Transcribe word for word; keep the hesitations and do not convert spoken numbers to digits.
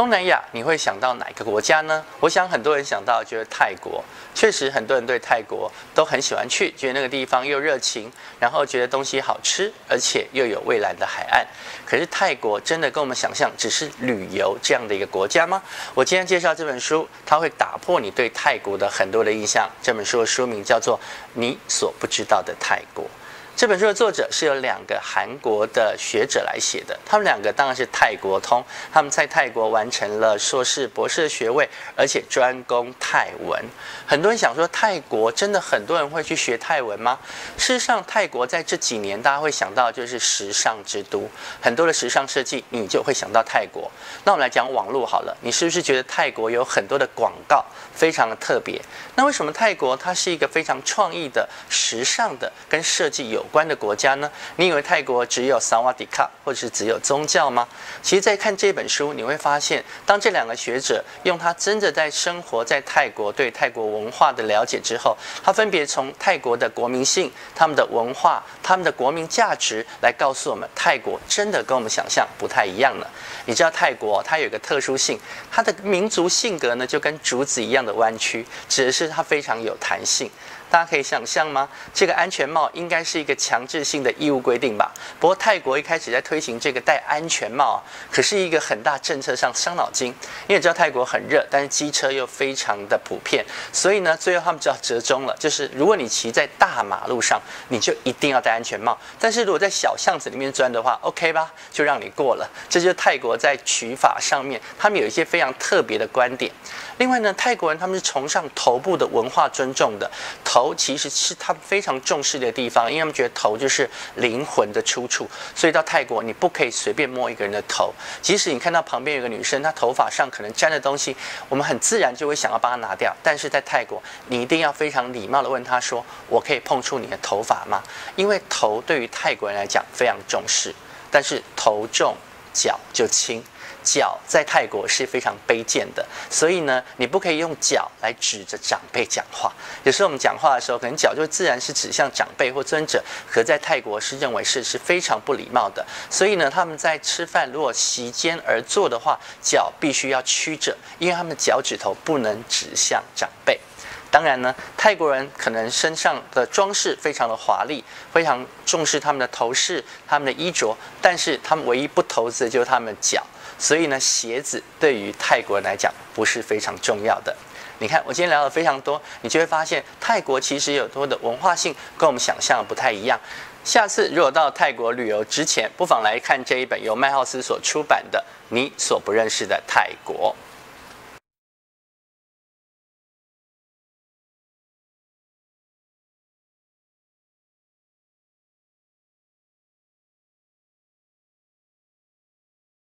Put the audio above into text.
东南亚你会想到哪个国家呢？我想很多人想到就是泰国，确实很多人对泰国都很喜欢去，觉得那个地方又热情，然后觉得东西好吃，而且又有蔚蓝的海岸。可是泰国真的跟我们想象只是旅游这样的一个国家吗？我今天介绍这本书，它会打破你对泰国的很多的印象。这本书的书名叫做《你所不知道的泰国》。这本书的作者是由两个韩国的学者来写的，他们两个当然是泰国通，他们在泰国完成了硕士、博士的学位，而且专攻泰文。很多人想说，泰国真的很多人会去学泰文吗？事实上，泰国在这几年大家会想到就是时尚之都，很多的时尚设计你就会想到泰国。那我们来讲网络好了，你是不是觉得泰国有很多的广告非常的特别？那为什么泰国它是一个非常创意的、时尚的、跟设计有关的国家呢？你以为泰国只有萨瓦迪卡或者是只有宗教吗？其实在看这本书你会发现，当这两个学者用他真的在生活在泰国对泰国文化的了解之后，他分别从泰国的国民性、他们的文化、他们的国民价值来告诉我们，泰国真的跟我们想象不太一样了。你知道泰国它有一个特殊性，它的民族性格呢就跟竹子一样的弯曲，指的是它非常有弹性。大家可以想象吗？这个安全帽应该是一个强制性的义务规定吧？不过泰国一开始在推行这个戴安全帽啊，可是一个很大政策上伤脑筋。你也知道泰国很热，但是机车又非常的普遍，所以呢，最后他们只要折中了，就是如果你骑在大马路上，你就一定要戴安全帽；但是如果在小巷子里面钻的话 ，OK 吧，就让你过了。这就是泰国在取法上面，他们有一些非常特别的观点。另外呢，泰国人他们是崇尚头部的文化尊重的，头其实是他们非常重视的地方，因为他们觉得头就是灵魂的出处，所以到泰国你不可以随便摸一个人的头，即使你看到旁边有个女生，她头发上可能沾的东西，我们很自然就会想要帮她拿掉，但是在泰国你一定要非常礼貌的问她说，我可以碰触你的头发吗？因为头对于泰国人来讲非常重视，但是头重脚就轻，脚在泰国是非常卑贱的，所以呢，你不可以用脚来指着长辈讲话。有时候我们讲话的时候，可能脚就自然是指向长辈或尊者，可在泰国是认为是是非常不礼貌的。所以呢，他们在吃饭如果席间而坐的话，脚必须要曲着，因为他们脚趾头不能指向长辈。当然呢，泰国人可能身上的装饰非常的华丽，非常重视他们的头饰、他们的衣着，但是他们唯一不投资的就是他们的脚。所以呢，鞋子对于泰国人来讲不是非常重要的。你看，我今天聊了非常多，你就会发现泰国其实有多的文化性跟我们想象的不太一样。下次如果到泰国旅游之前，不妨来看这一本由麦浩斯所出版的《你所不认识的泰国》。